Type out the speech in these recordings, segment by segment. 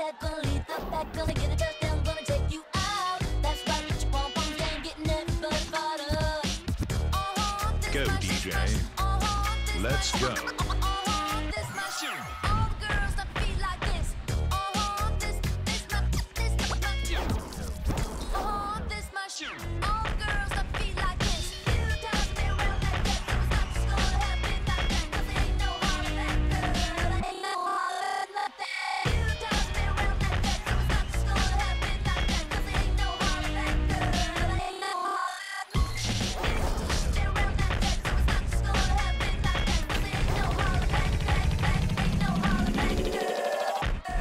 back, gonna lead the back, gonna get a touchdown, gonna take you out. That's right, put your pom poms down, getting everybody fired up. Go, DJ. Let's go. This my shoe. All the girls that feel like this. This my shoe. All the girls that feel like this. You toss me around like that, so it's not just gonna happen like that. 'Cause there ain't no holler back, girl. Ain't no holler like that. You toss me around like that, so it's not just gonna happen like that. 'Cause there ain't no holler back, girl. Ain't no holler. You toss me around like that, so it's not just gonna happen like that. 'Cause there ain't no holler back, ain't no holler back, girl.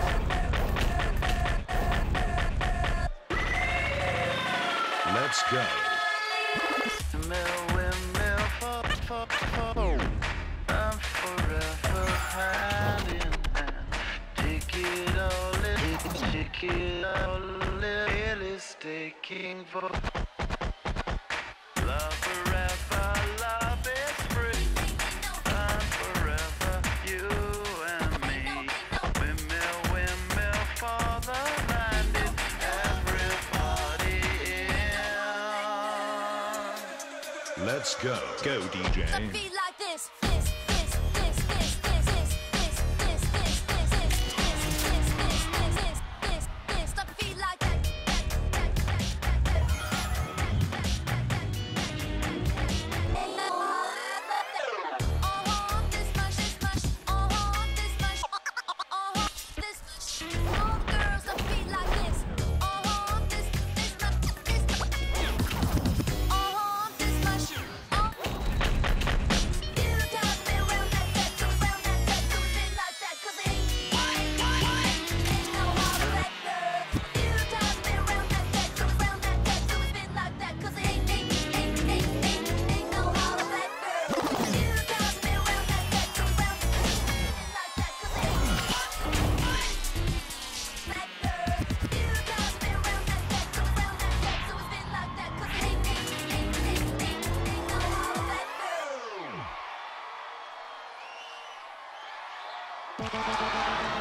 Let's go. Windmill, I'm forever hand in hand. Take it all, it's taking for love forever, love is free. I'm forever, you and me. Windmill for the landing, everybody in. Let's go. Go, DJ. I feel like this. I feel like that. This much. All girls that feel like this. This much. You got me around like that, so around like that, so it's been like that, 'cause it ain't no holler back, girl. You got me around like that, so around like that, so it's been like that, 'cause it ain't no holler back, girl. You got me around like that, so around like that, so it's been like that, 'cause it ain't back, girl. You got me around like that, so around like that, so it's been like that, 'cause it ain't no holler back, girl.